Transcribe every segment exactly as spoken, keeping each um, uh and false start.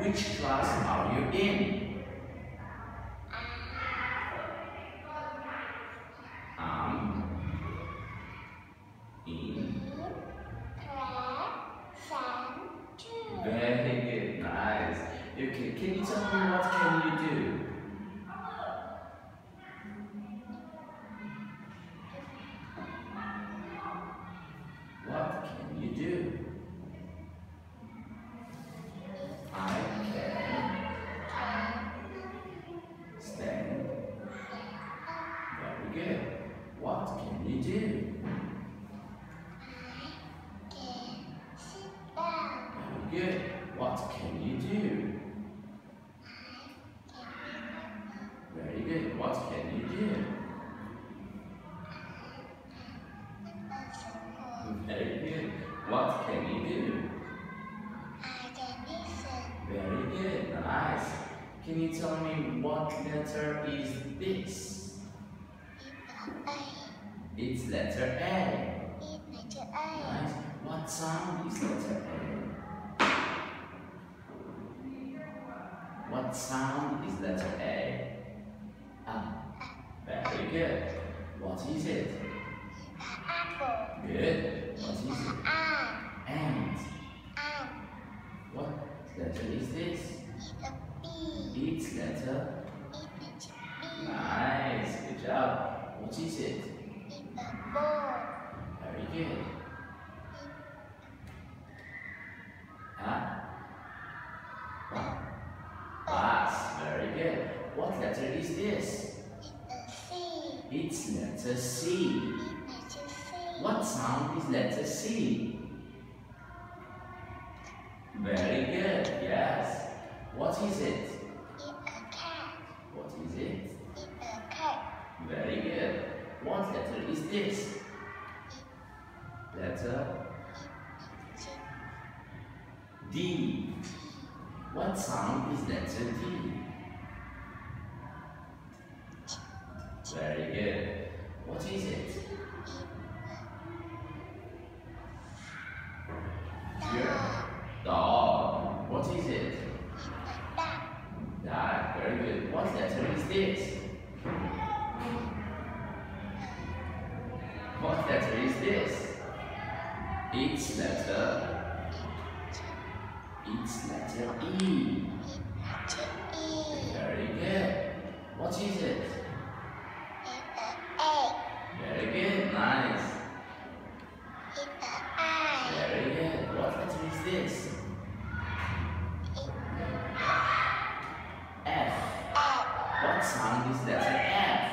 Which class are you in? I'm in Very good, nice. Okay, can you tell me what can you do? What can you do? I can stand. Very good. What can you do? Very good. What can you do? Very good. What can you do? Very good. What can you do? Very good. Nice. Can you tell me what letter is this? It's letter A. Nice. What sound is letter A? What sound is letter A? Ah. Very good. What is it? Good. What is it? Ant. What letter is this? It's letter. Nice. Good job. What is it? Very good. Huh? What? Bus. Very good. What letter is this? It's letter C. What sound is letter C? Very good, yes. What is it? What is it? Very good. What letter is this? Letter D. What sound is letter D? Very good. What is it? Yeah. Dog. What is it? Duck. Very good. What letter is this? What letter is this? It's letter. It's letter E. Very good. What is it? Very good. Nice. Very good. What letter is this? F. What sound is letter F?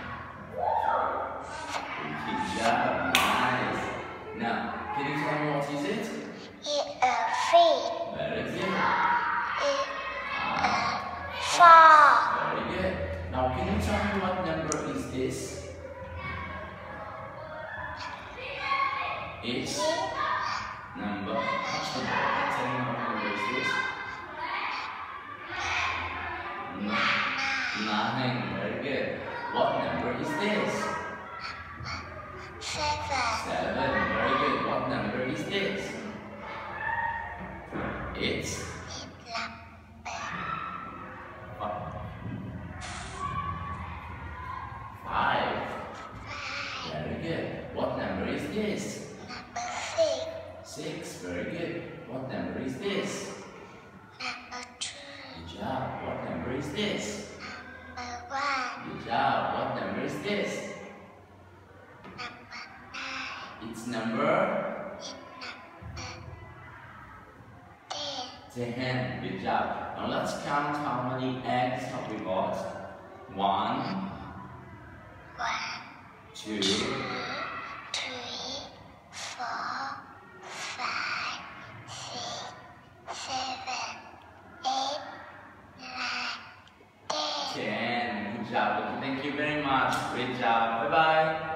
Good job. Nice. Now, can you tell me what is it? Very good. Uh, very good. Now, can you tell me what number is this? It's number. What's the number? Tell me what number is this? Nine. Very good. What number is this? Seven. Very good. What number is this? It's five. Very good. What number is this? Six. Very good. What number is this? Good job. What number is this? Good job. What number is this? It's number ten. Good job. Now let's count how many eggs have we got. One, two, ten. Good job. Okay, thank you very much. Great job. Bye bye.